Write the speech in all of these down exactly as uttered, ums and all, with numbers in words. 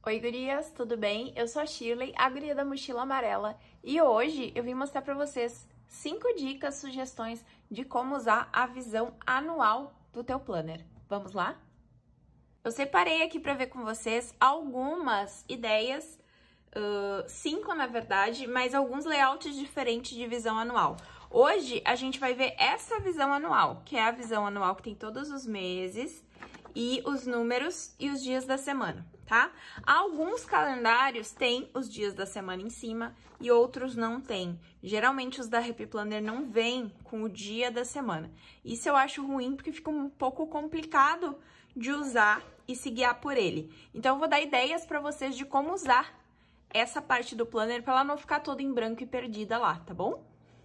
Oi, gurias, tudo bem? Eu sou a Shirley, a guria da mochila amarela, e hoje eu vim mostrar pra vocês cinco dicas, sugestões de como usar a visão anual do teu planner. Vamos lá? Eu separei aqui pra ver com vocês algumas ideias, uh, cinco na verdade, mas alguns layouts diferentes de visão anual. Hoje a gente vai ver essa visão anual, que é a visão anual que tem todos os meses e os números e os dias da semana, tá? Alguns calendários têm os dias da semana em cima e outros não têm. Geralmente os da Happy Planner não vêm com o dia da semana. Isso eu acho ruim porque fica um pouco complicado de usar e se guiar por ele. Então eu vou dar ideias para vocês de como usar essa parte do planner para ela não ficar toda em branco e perdida lá, tá bom?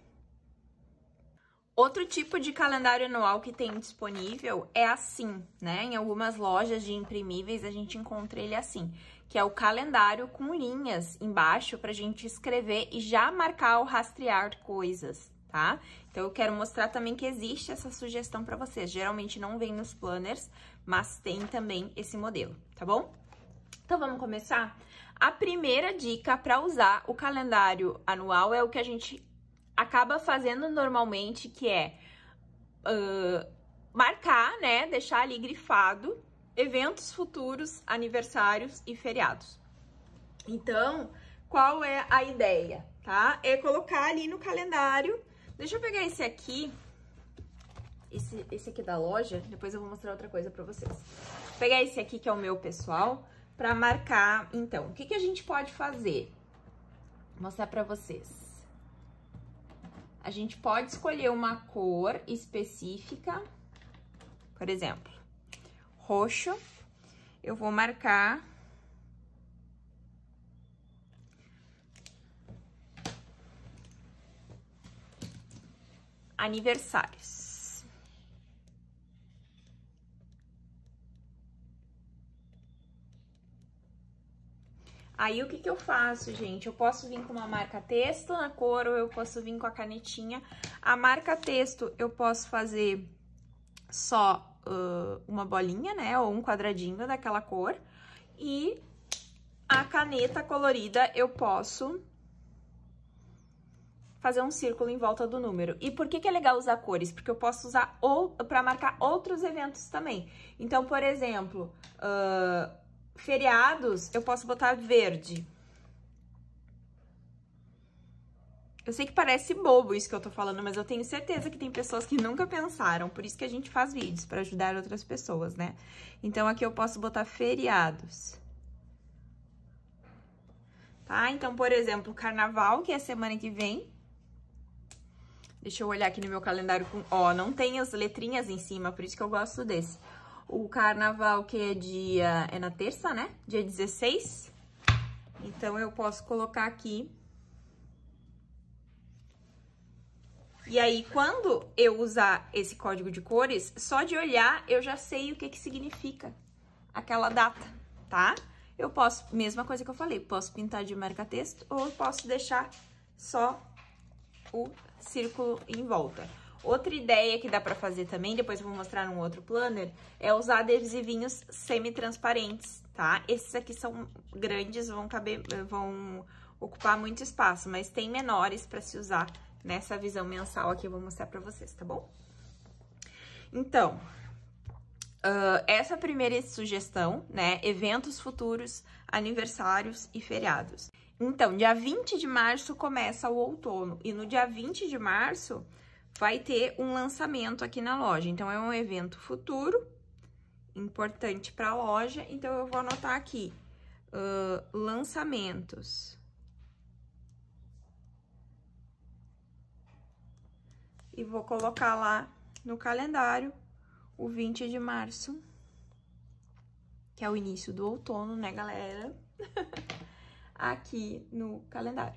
Outro tipo de calendário anual que tem disponível é assim, né? Em algumas lojas de imprimíveis a gente encontra ele assim, que é o calendário com linhas embaixo pra gente escrever e já marcar ou rastrear coisas, tá? Então eu quero mostrar também que existe essa sugestão pra vocês. Geralmente não vem nos planners, mas tem também esse modelo, tá bom? Então vamos começar? A primeira dica para usar o calendário anual é o que a gente acaba fazendo normalmente, que é uh, marcar, né, deixar ali grifado eventos futuros, aniversários e feriados. Então, qual é a ideia, tá? É colocar ali no calendário. Deixa eu pegar esse aqui, esse, esse aqui da loja, depois eu vou mostrar outra coisa pra vocês. Vou pegar esse aqui, que é o meu pessoal, pra marcar. Então, o que que a gente pode fazer? Vou mostrar pra vocês. A gente pode escolher uma cor específica, por exemplo, roxo. Eu vou marcar aniversários. Aí, o que que eu faço, gente? Eu posso vir com uma marca texto na cor ou eu posso vir com a canetinha. A marca texto eu posso fazer só uh, uma bolinha, né? Ou um quadradinho daquela cor. E a caneta colorida eu posso fazer um círculo em volta do número. E por que que é legal usar cores? Porque eu posso usar ou para marcar outros eventos também. Então, por exemplo, uh, feriados, eu posso botar verde. Eu sei que parece bobo isso que eu tô falando, mas eu tenho certeza que tem pessoas que nunca pensaram. Por isso que a gente faz vídeos, para ajudar outras pessoas, né? Então, aqui eu posso botar feriados. Tá? Então, por exemplo, carnaval, que é a semana que vem. Deixa eu olhar aqui no meu calendário com... Ó, não tem as letrinhas em cima, por isso que eu gosto desse. O carnaval, que é dia... É na terça, né? Dia dezesseis. Então, eu posso colocar aqui. E aí, quando eu usar esse código de cores, só de olhar, eu já sei o que que significa aquela data, tá? Eu posso... Mesma coisa que eu falei. Posso pintar de marca-texto ou eu posso deixar só o círculo em volta. Outra ideia que dá pra fazer também, depois eu vou mostrar num outro planner, é usar adesivinhos semi-transparentes, tá? Esses aqui são grandes, vão caber, vão ocupar muito espaço, mas tem menores pra se usar nessa visão mensal aqui, eu vou mostrar pra vocês, tá bom? Então, uh, essa primeira sugestão, né? Eventos futuros, aniversários e feriados. Então, dia vinte de março começa o outono, e no dia vinte de março... vai ter um lançamento aqui na loja. Então, é um evento futuro, importante para a loja. Então, eu vou anotar aqui, uh, lançamentos. E vou colocar lá no calendário o vinte de março, que é o início do outono, né, galera? Aqui no calendário.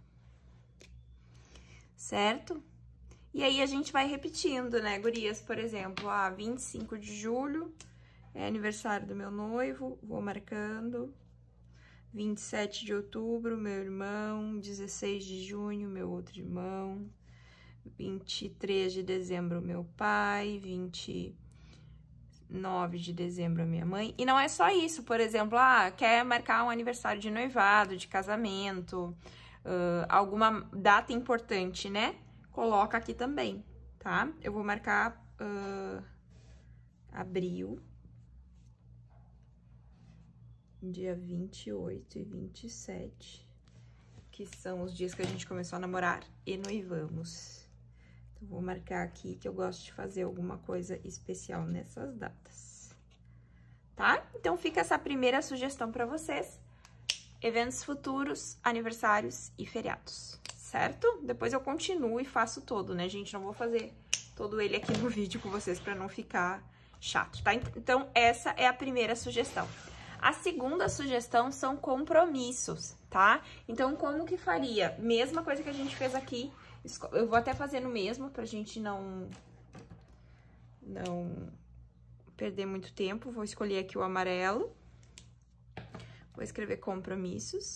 Certo? E aí, a gente vai repetindo, né, gurias? Por exemplo, ah, vinte e cinco de julho é aniversário do meu noivo, vou marcando. vinte e sete de outubro, meu irmão. dezesseis de junho, meu outro irmão. vinte e três de dezembro, meu pai. vinte nove de dezembro a minha mãe. E não é só isso, por exemplo, ah, quer marcar um aniversário de noivado, de casamento, uh, alguma data importante, né? Coloca aqui também, tá? Eu vou marcar uh, abril, dia vinte e oito e vinte e sete, que são os dias que a gente começou a namorar e noivamos. Vou marcar aqui que eu gosto de fazer alguma coisa especial nessas datas, tá? Então, fica essa primeira sugestão para vocês. Eventos futuros, aniversários e feriados, certo? Depois eu continuo e faço todo, né, gente? Não vou fazer todo ele aqui no vídeo com vocês para não ficar chato, tá? Então, essa é a primeira sugestão. A segunda sugestão são compromissos, tá? Então, como que faria? Mesma coisa que a gente fez aqui. Eu vou até fazer no mesmo, pra gente não, não perder muito tempo. Vou escolher aqui o amarelo. Vou escrever compromissos.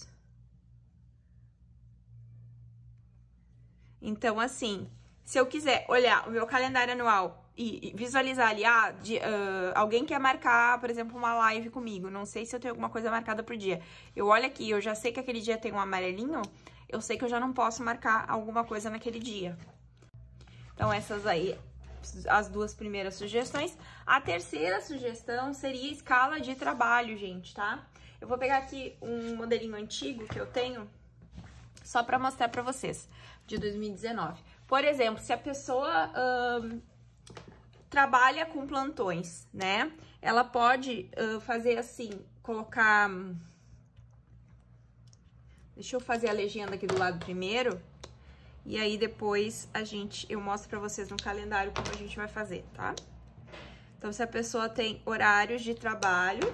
Então, assim, se eu quiser olhar o meu calendário anual e visualizar ali, ah, de, uh, alguém quer marcar, por exemplo, uma live comigo. Não sei se eu tenho alguma coisa marcada pro dia. Eu olho aqui, eu já sei que aquele dia tem um amarelinho. Eu sei que eu já não posso marcar alguma coisa naquele dia. Então, essas aí, as duas primeiras sugestões. A terceira sugestão seria escala de trabalho, gente, tá? Eu vou pegar aqui um modelinho antigo que eu tenho, só pra mostrar pra vocês, de dois mil e dezenove. Por exemplo, se a pessoa hum, trabalha com plantões, né? Ela pode hum, fazer assim, colocar... Deixa eu fazer a legenda aqui do lado primeiro, e aí depois a gente, eu mostro pra vocês no calendário como a gente vai fazer, tá? Então, se a pessoa tem horários de trabalho...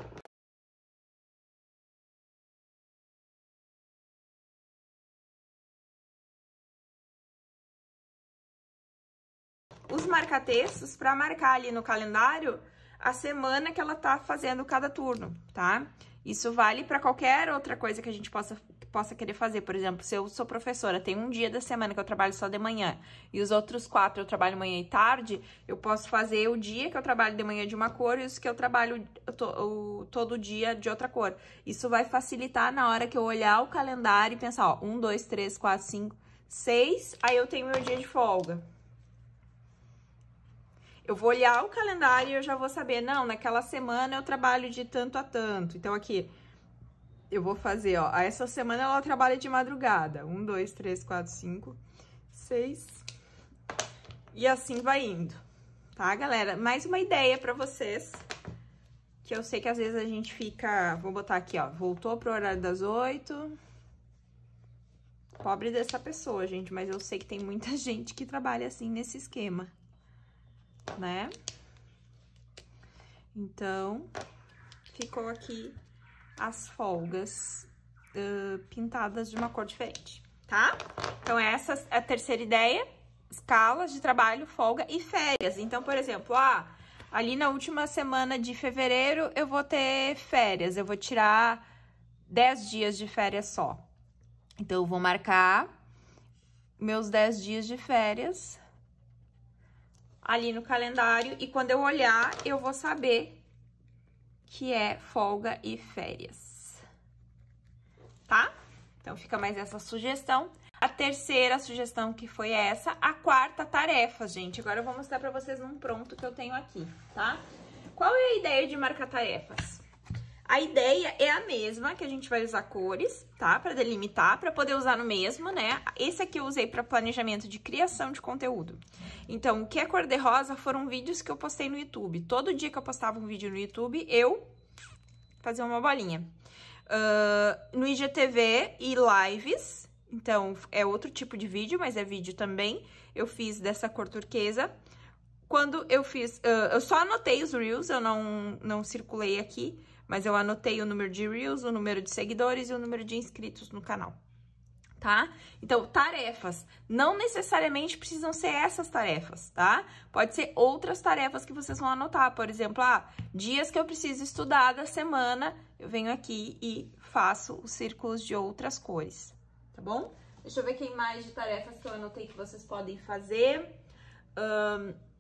Os marca-textos pra marcar ali no calendário a semana que ela tá fazendo cada turno, tá? Isso vale pra qualquer outra coisa que a gente possa... possa querer fazer. Por exemplo, se eu sou professora, tem um dia da semana que eu trabalho só de manhã e os outros quatro eu trabalho manhã e tarde, eu posso fazer o dia que eu trabalho de manhã de uma cor e os que eu trabalho to, o, todo dia de outra cor. Isso vai facilitar na hora que eu olhar o calendário e pensar, ó, um, dois, três, quatro, cinco, seis, aí eu tenho meu dia de folga. Eu vou olhar o calendário e eu já vou saber, não, naquela semana eu trabalho de tanto a tanto. Então, aqui... eu vou fazer, ó, essa semana ela trabalha de madrugada. Um, dois, três, quatro, cinco, seis. E assim vai indo, tá, galera? Mais uma ideia pra vocês, que eu sei que às vezes a gente fica... Vou botar aqui, ó, voltou pro horário das oito. Pobre dessa pessoa, gente, mas eu sei que tem muita gente que trabalha assim nesse esquema, né? Então, ficou aqui... as folgas uh, pintadas de uma cor diferente, tá? Então, essa é a terceira ideia, escalas de trabalho, folga e férias. Então, por exemplo, ah, ali na última semana de fevereiro eu vou ter férias, eu vou tirar dez dias de férias só. Então, eu vou marcar meus dez dias de férias ali no calendário e quando eu olhar, eu vou saber que é folga e férias, tá? Então, fica mais essa sugestão. A terceira sugestão que foi essa. A quarta, tarefas, gente. Agora eu vou mostrar pra vocês num pronto que eu tenho aqui, tá? Qual é a ideia de marcar tarefas? A ideia é a mesma, que a gente vai usar cores, tá? Pra delimitar, pra poder usar no mesmo, né? Esse aqui eu usei pra planejamento de criação de conteúdo. Então, o que é cor-de-rosa foram vídeos que eu postei no YouTube. Todo dia que eu postava um vídeo no YouTube, eu fazia uma bolinha. Uh, no I G T V e lives, então, é outro tipo de vídeo, mas é vídeo também. Eu fiz dessa cor turquesa. Quando eu fiz... Uh, eu só anotei os Reels, eu não, não circulei aqui, mas eu anotei o número de Reels, o número de seguidores e o número de inscritos no canal, tá? Então, tarefas. Não necessariamente precisam ser essas tarefas, tá? Pode ser outras tarefas que vocês vão anotar. Por exemplo, ah, dias que eu preciso estudar da semana, eu venho aqui e faço os círculos de outras cores, tá bom? Deixa eu ver aqui mais de tarefas que eu anotei que vocês podem fazer. Um,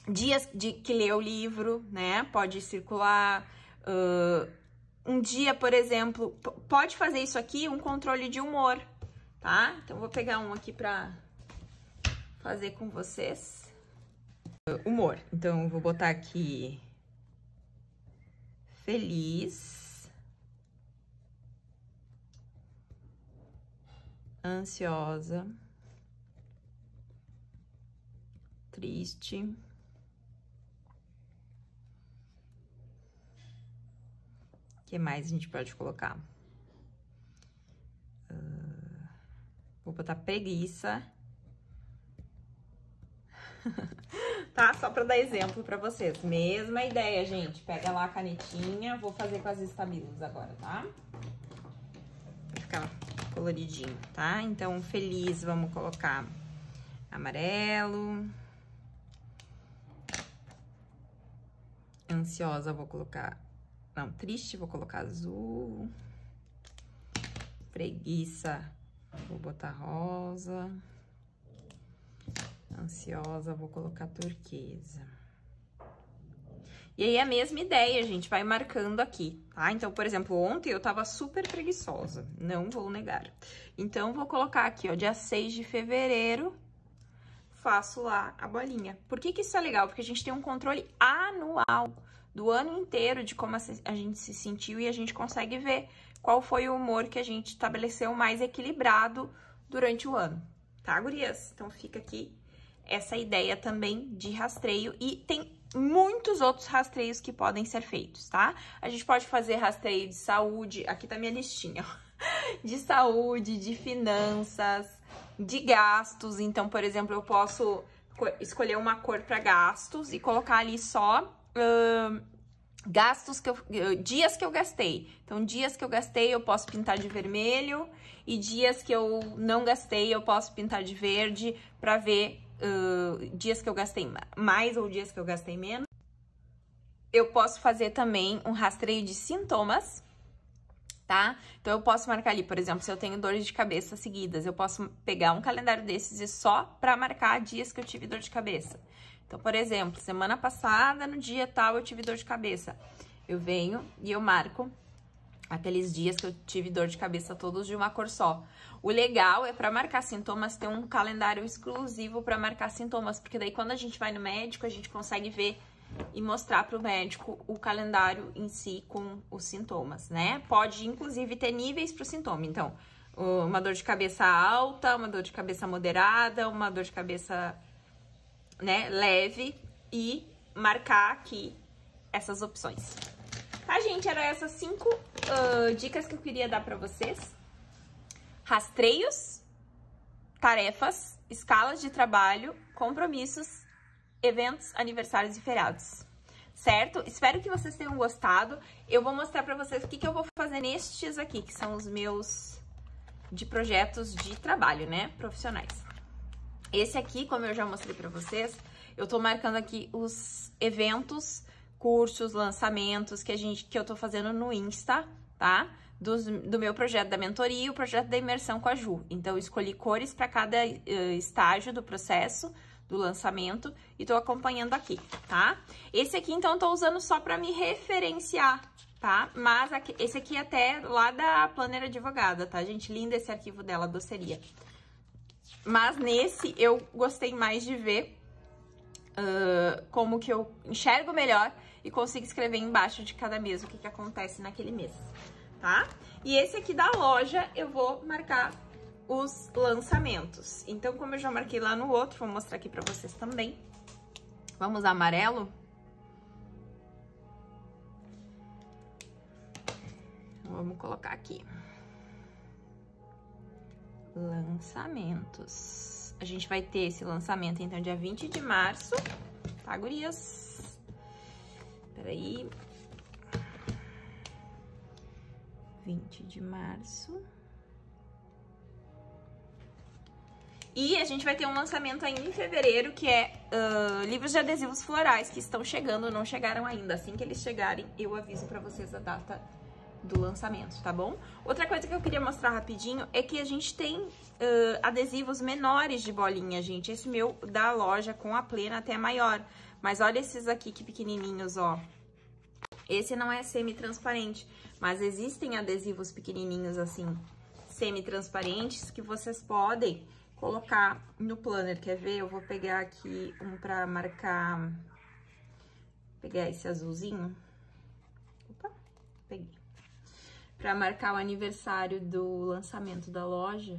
dias de que lê o livro, né? Pode circular. Uh, um dia, por exemplo, pode fazer isso aqui, um controle de humor, tá? Então, vou pegar um aqui pra fazer com vocês. Uh, humor. Então, vou botar aqui feliz, ansiosa, triste, o que mais a gente pode colocar? Uh, vou botar preguiça. Tá? Só pra dar exemplo pra vocês. Mesma ideia, gente. Pega lá a canetinha. Vou fazer com as estabilos agora, tá? Vai ficar coloridinho, tá? Então, feliz, vamos colocar amarelo. Ansiosa, vou colocar... Não, triste, vou colocar azul. Preguiça, vou botar rosa. Ansiosa, vou colocar turquesa. E aí, a mesma ideia, gente, vai marcando aqui, tá? Então, por exemplo, ontem eu tava super preguiçosa, não vou negar. Então, vou colocar aqui, ó, dia seis de fevereiro, faço lá a bolinha. Por que que isso é legal? Porque a gente tem um controle anual do ano inteiro de como a gente se sentiu e a gente consegue ver qual foi o humor que a gente estabeleceu mais equilibrado durante o ano, tá, gurias? Então, fica aqui essa ideia também de rastreio e tem muitos outros rastreios que podem ser feitos, tá? A gente pode fazer rastreio de saúde, aqui tá minha listinha, ó, de saúde, de finanças, de gastos. Então, por exemplo, eu posso escolher uma cor para gastos e colocar ali só uh, gastos que eu, uh, dias que eu gastei. Então, dias que eu gastei eu posso pintar de vermelho e dias que eu não gastei eu posso pintar de verde para ver Uh, dias que eu gastei mais ou dias que eu gastei menos. Eu posso fazer também um rastreio de sintomas, tá? Então, eu posso marcar ali, por exemplo, se eu tenho dores de cabeça seguidas, eu posso pegar um calendário desses e só pra marcar dias que eu tive dor de cabeça. Então, por exemplo, semana passada, no dia tal, eu tive dor de cabeça. Eu venho e eu marco aqueles dias que eu tive dor de cabeça todos de uma cor só. O legal é para marcar sintomas ter um calendário exclusivo para marcar sintomas, porque daí quando a gente vai no médico, a gente consegue ver e mostrar para o médico o calendário em si com os sintomas, né? Pode, inclusive, ter níveis para o sintoma. Então, uma dor de cabeça alta, uma dor de cabeça moderada, uma dor de cabeça, né, leve e marcar aqui essas opções. Tá, gente? Eram essas cinco uh, dicas que eu queria dar pra vocês. Rastreios, tarefas, escalas de trabalho, compromissos, eventos, aniversários e feriados. Certo? Espero que vocês tenham gostado. Eu vou mostrar pra vocês o que, que eu vou fazer nestes aqui, que são os meus de projetos de trabalho, né? Profissionais. Esse aqui, como eu já mostrei pra vocês, eu tô marcando aqui os eventos, cursos, lançamentos que a gente que eu tô fazendo no Insta, tá? Dos, do meu projeto da mentoria e o projeto da imersão com a Ju. Então, eu escolhi cores para cada uh, estágio do processo do lançamento e tô acompanhando aqui, tá? Esse aqui, então, eu tô usando só para me referenciar, tá? Mas aqui, esse aqui é até lá da Planner Advogada, tá, gente? Lindo esse arquivo dela, doceria. Mas nesse, eu gostei mais de ver uh, como que eu enxergo melhor e consigo escrever embaixo de cada mês o que que acontece naquele mês, tá? E esse aqui da loja, eu vou marcar os lançamentos. Então, como eu já marquei lá no outro, vou mostrar aqui pra vocês também. Vamos usar amarelo? Vamos colocar aqui. Lançamentos. A gente vai ter esse lançamento, então, dia vinte de março, tá, gurias? Peraí. vinte de março. E a gente vai ter um lançamento ainda em fevereiro, que é uh, livros de adesivos florais, que estão chegando, não chegaram ainda. Assim que eles chegarem, eu aviso pra vocês a data do lançamento, tá bom? Outra coisa que eu queria mostrar rapidinho é que a gente tem uh, adesivos menores de bolinha, gente. Esse meu da loja com a Plena até é maior. Mas olha esses aqui que pequenininhos, ó. Esse não é semi-transparente, mas existem adesivos pequenininhos assim, semi-transparentes, que vocês podem colocar no planner. Quer ver? Eu vou pegar aqui um pra marcar... Pegar esse azulzinho. Opa, peguei. Pra marcar o aniversário do lançamento da loja.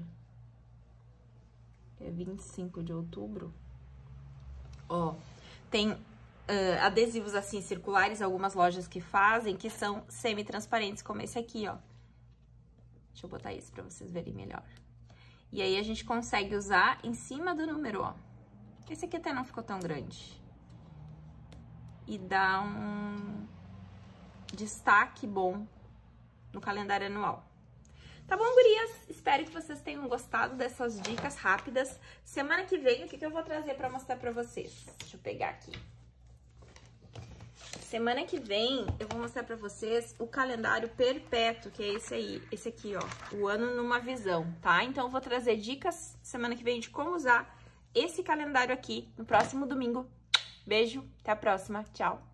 É vinte e cinco de outubro. Ó, tem uh, adesivos assim circulares, algumas lojas que fazem, que são semi-transparentes, como esse aqui, ó. Deixa eu botar esse pra vocês verem melhor. E aí, a gente consegue usar em cima do número, ó. Esse aqui até não ficou tão grande. E dá um destaque bom no calendário anual. Tá bom, gurias? Espero que vocês tenham gostado dessas dicas rápidas. Semana que vem, o que, que eu vou trazer pra mostrar pra vocês? Deixa eu pegar aqui. Semana que vem, eu vou mostrar pra vocês o calendário perpétuo, que é esse aí, esse aqui, ó. O ano numa visão, tá? Então, eu vou trazer dicas semana que vem de como usar esse calendário aqui no próximo domingo. Beijo, até a próxima, tchau!